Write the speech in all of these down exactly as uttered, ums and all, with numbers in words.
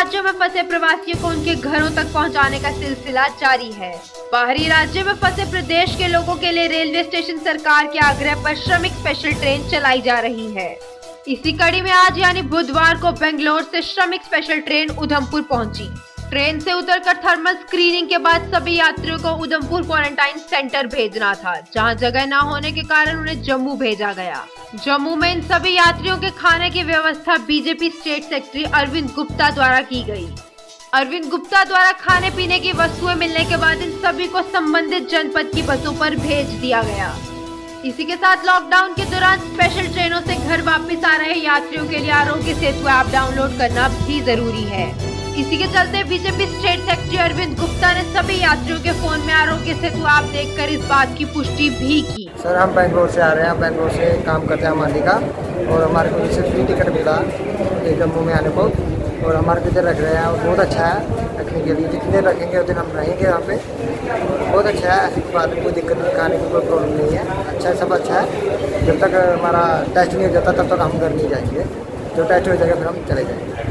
राज्यों में फंसे प्रवासियों को उनके घरों तक पहुंचाने का सिलसिला जारी है। बाहरी राज्यों में फंसे प्रदेश के लोगों के लिए रेलवे स्टेशन सरकार के आग्रह पर श्रमिक स्पेशल ट्रेन चलाई जा रही है। इसी कड़ी में आज यानी बुधवार को बेंगलोर से श्रमिक स्पेशल ट्रेन उधमपुर पहुंची। ट्रेन से उतरकर थर्मल स्क्रीनिंग के बाद सभी यात्रियों को उधमपुर क्वारंटाइन सेंटर भेजना था, जहां जगह न होने के कारण उन्हें जम्मू भेजा गया। जम्मू में इन सभी यात्रियों के खाने की व्यवस्था BJP state secretary Arvind Gupta द्वारा की गई। अरविंद गुप्ता द्वारा खाने पीने की वस्तुएं मिलने के बाद इन सभी को संबंधित जनपद की बसों पर भेज दिया गया। इसी के साथ लॉकडाउन के दौरान स्पेशल ट्रेनों से घर वापस आ रहे यात्रियों के लिए आरोग्य सेतु ऐप डाउनलोड करना भी जरूरी है। इसी के चलते BJP state secretary Arvind Gupta ने सभी यात्रियों के फोन में आरोग्य सेतु ऐप देखकर इस बात की पुष्टि भी की। सर हम बेंगलोर से आ रहे हैं, बेंगलोर से काम करते हैं माली का, और हमारे को इससे फ्री टिकट मिला जम्मू में आने को, और हमारे को इधर रख रहे हैं और बहुत अच्छा है रखने के लिए। जितने रखेंगे उतने हम रहेंगे यहाँ पे, बहुत अच्छा है। ऐसी बात कोई दिक्कत नहीं, खाने की कोई प्रॉब्लम नहीं है, अच्छा है, सब अच्छा है। जब तक हमारा टेस्ट नहीं हो जाता तब तक हम घर नहीं जाएंगे, जो टेस्ट हो जाएगा फिर हम चले जाएंगे।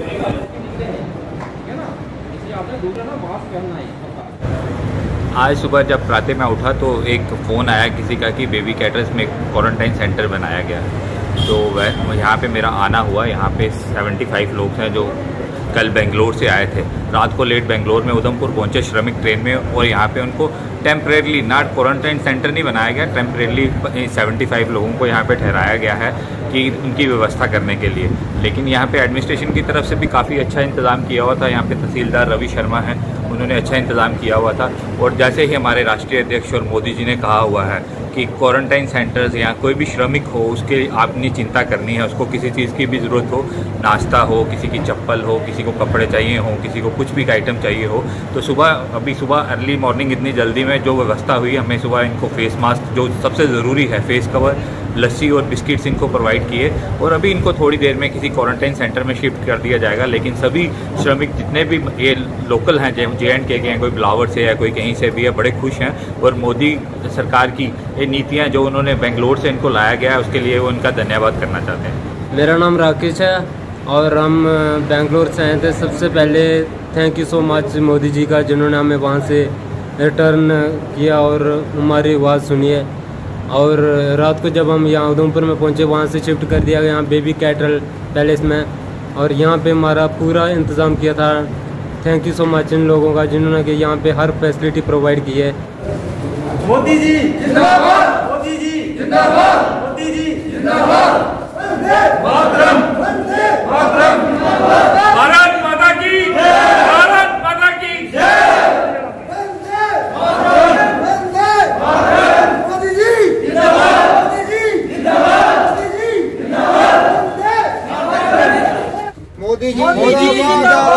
आज सुबह जब प्रातः मैं उठा तो एक फ़ोन आया किसी का कि बेबी कैटर्स में क्वारंटाइन सेंटर बनाया गया है। तो वह यहाँ पे मेरा आना हुआ। यहाँ पे पचहत्तर लोग हैं जो कल बेंगलोर से आए थे, रात को लेट बेंगलोर में उधमपुर पहुँचे श्रमिक ट्रेन में, और यहाँ पे उनको टेम्परेरली, नॉट क्वारंटाइन सेंटर नहीं बनाया गया, टेम्परेरली पचहत्तर लोगों को यहाँ पे ठहराया गया है कि उनकी व्यवस्था करने के लिए। लेकिन यहाँ पे एडमिनिस्ट्रेशन की तरफ से भी काफ़ी अच्छा इंतज़ाम किया हुआ था। यहाँ पे तहसीलदार रवि शर्मा हैं, उन्होंने अच्छा इंतज़ाम किया हुआ था। और जैसे ही हमारे राष्ट्रीय अध्यक्ष और मोदी जी ने कहा हुआ है कि क्वारंटाइन सेंटर्स या कोई भी श्रमिक हो उसके आपने चिंता करनी है, उसको किसी चीज़ की भी ज़रूरत हो, नाश्ता हो, किसी की चप्पल हो, किसी को कपड़े चाहिए हो, किसी को कुछ भी आइटम चाहिए हो, तो सुबह अभी सुबह अर्ली मॉर्निंग इतनी जल्दी में जो व्यवस्था हुई, हमें सुबह इनको फेस मास्क जो सबसे ज़रूरी है, फेस कवर, लस्सी और बिस्किट्स इनको प्रोवाइड किए। और अभी इनको थोड़ी देर में किसी क्वारंटाइन सेंटर में शिफ्ट कर दिया जाएगा। लेकिन सभी श्रमिक जितने भी ये लोकल हैं, जे एंड के हैं, कोई बिलावर से है, कोई कहीं से भी है, बड़े खुश हैं। और मोदी सरकार की ये नीतियाँ जो उन्होंने बेंगलोर से इनको लाया गया है उसके लिए वो उनका धन्यवाद करना चाहते हैं। मेरा नाम राकेश है और हम बेंगलोर से आए थे। सबसे पहले thank you so much Modi ji का, जिन्होंने हमें वहाँ से रिटर्न किया और हमारी आवाज़ सुनी है। और रात को जब हम यहाँ उधमपुर में पहुँचे, वहाँ से शिफ्ट कर दिया गया यहाँ बेबी कैटल पैलेस में, और यहाँ पे हमारा पूरा इंतज़ाम किया था। थैंक यू सो मच इन लोगों का, जिन्होंने कि यहाँ पे हर फैसिलिटी प्रोवाइड की है। मोदी जी जिंदाबाद, मोदी जी जिंदाबाद, मोदी जी जिंदाबाद, मातरम मातरम, भारत माता की जय, भारत माता की जय, मोदी जी जिंदाबाद।